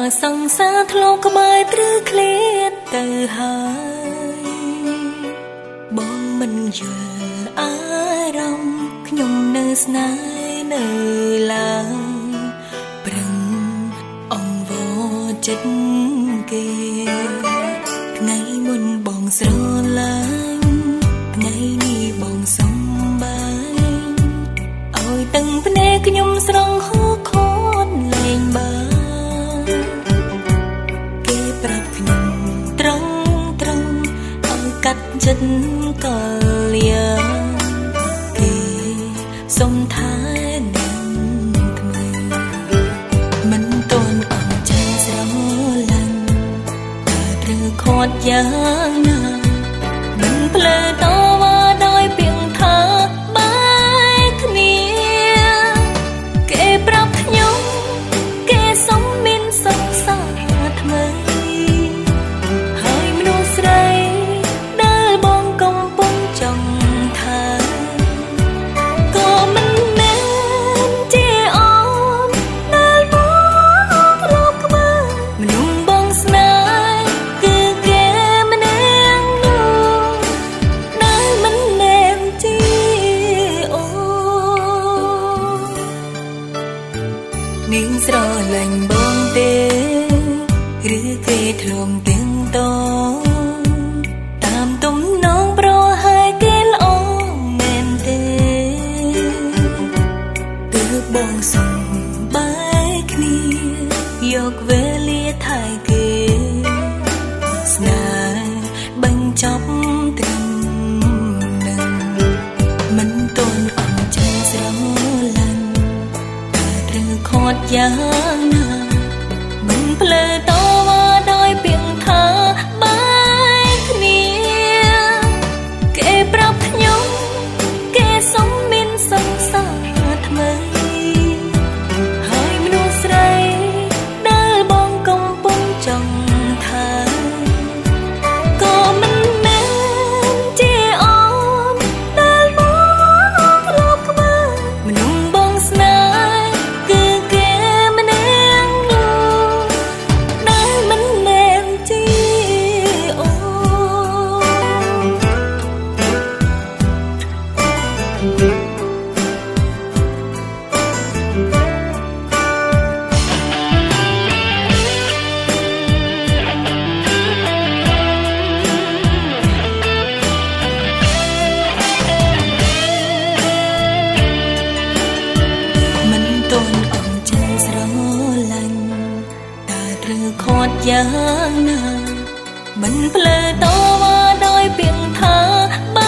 សង្សារធ្លាប់ក្បែរត្រឹឃ្លាតទៅហើយបងមិនយល់អារម្មណ៍ខ្ញុំនៅស្នេហ៍នៅឡើយប្រឹងអង្វរចិត្តគេថ្ងៃមុនបងស្រឡាញ់ថ្ងៃនេះបងសំបាយឲ្យទាំងភ្នែកខ្ញុំស្រង់ហូរខនលែងបានគេប្រាប់ខ្ញុំត្រង់ឲ្យកាត់ចិត្តកលយាគេសុំថែនឹងថ្មីមិនតន់អន់ใจស្រឡាញ់តែត្រូវខាត់យ៉ាងណាមិនភ្លើតវ៉ាដោយពាក្យថាបែកគ្នាគេប្រាប់ខ្ញុំគេសុំមានសង្សារថ្មីហើយមនុស្សស្រីដែលបងកំពុងចង់ថាក៏មិនមែនជាអូនដែលបងធ្លាប់ក្បែរមនុស្សបងស្នេហ៍គឺគេម្នាក់នោះដែលមិនមែនជាអូននាងស្រឡាញ់បងទេឬគេធ្លុំទាំងតតាមទំនងប្រហែលគេល្អមែនទេទើបបងសុំបែកគ្នាយកវេលាថៃគេស្នេហ៍បញ្ចប់ត្រឹមនឹងមិនតន់អន់ใจស្រឡាញ់តែត្រូវខាត់យ៉ាងណាមិនភ្លើតវ៉ាដោយពាក្យថាបែកគ្នាគេប្រាប់ខ្ញុំគេសុំមានសង្សារថ្មីហើយមនុស្សស្រីដែលបងកំពុងចង់ថាក៏មិនមែនជាអូនដែលបងធ្លាប់ក្បែរមនុស្សបងស្នេហ៍គឺគេម្នាក់នោះដែលមិនមែនជាអូនមិនតន់អន់ใจស្រឡាញ់តែត្រូវខាត់យ៉ាងណាមិនភ្លើតវ៉ាដោយពាក្យថា